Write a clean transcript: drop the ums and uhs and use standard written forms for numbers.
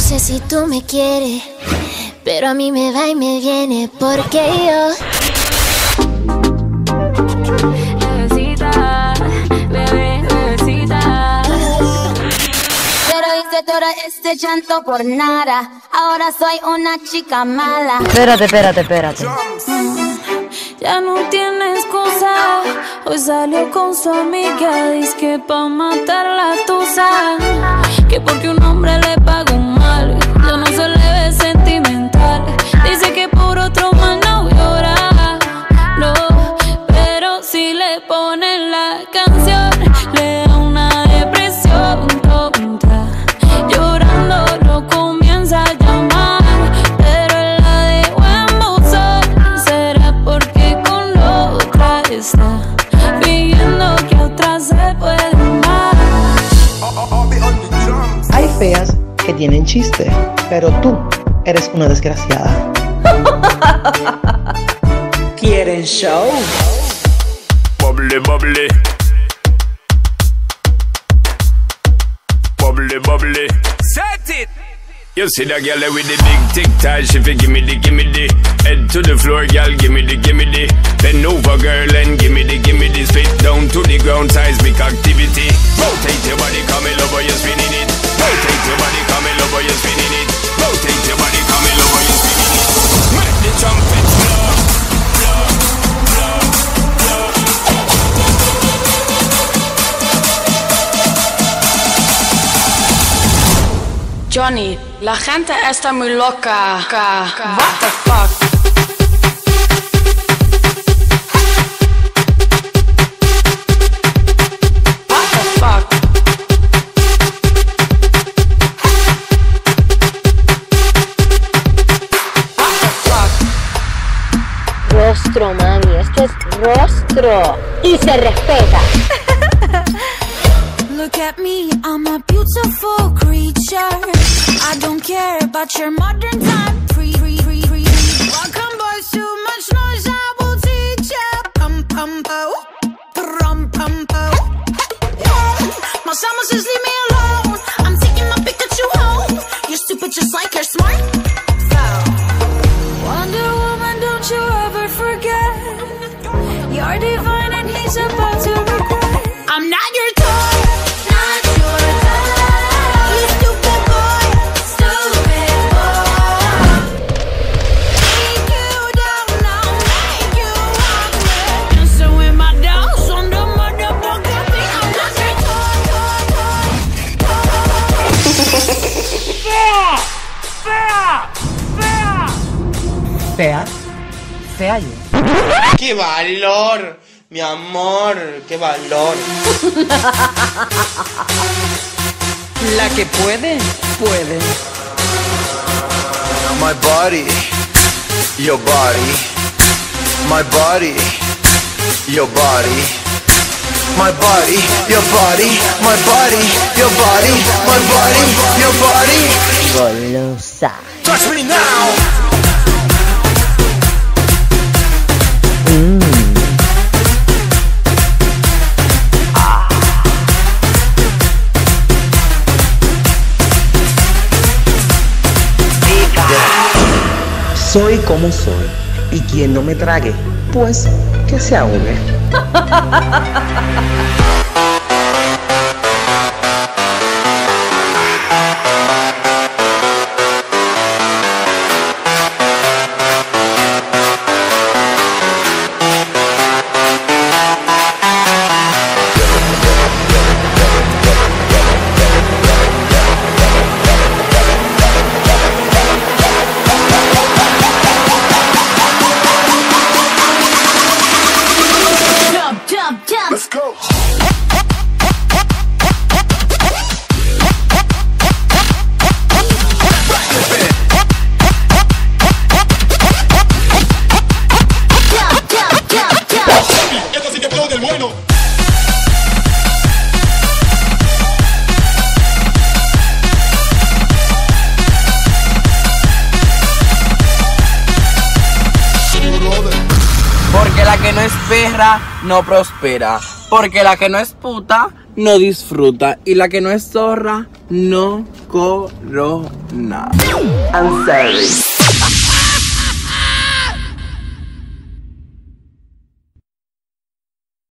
sé si tú me quieres, pero a mí me va y me viene porque yo... Bebecita, bebé, bebecita. Pero hice todo este llanto por nada. Ahora soy una chica mala. Espérate. Ya no tiene excusa. Hoy salió con su amiga. Dice que pa' matar la tusa, que porque un hombre le pagó mal, ya no se le ve sentimental. Dice que por otro mal no llora, no, pero si le ponen la canción le da una depresión tonta. Llorando lo comienza a llamar, pero él la dejó en buzón. ¿Será porque con la otra está fingiendo que otra se puede amar? Hay feas que tienen chiste, pero tú eres una desgraciada. ¿Quieren show? Bubbly, bubbly. Bubbly, bubbly. Set it! You see that girl with the big tic-tac, she fi gimme the head to the floor, girl, gimme the bend over, girl, and gimme the spit down to the ground, seismic activity. Rotate your body, come in over, you're spinning it. Rotate your body, come in over, you're spinning it. Rotate your body, come in over, you're spinning it. Make the trumpet blow, blow, blow, blow. Johnny, la gente está muy loca. What the fuck? What the fuck? What the fuck? Rostro, mami, esto es rostro y se respeta. Look at me, I'm a beautiful creature. I don't care about your modern time. Welcome boys, too much noise, I will teach ya. Pum pum po, pum pum po. My summer says leave me alone. I'm taking my Pikachu home. You're stupid just like her, smart. Wonder Woman, don't you ever forget. You're divine and he's about to regret. I'm not your toy. Fea yo. ¡Qué valor! Mi amor, qué valor. La que puede, puede. My body, your body. My body, your body. My body, your body. My body, your body. My body, your body. Golosa. Touch me now. Soy como soy, y quien no me trague, pues que se ahogue. Let's go. Esto sí que flow del bueno. Porque la que no es perra no prospera. Porque la que no es puta no disfruta. Y la que no es zorra, no corona. I'm sorry.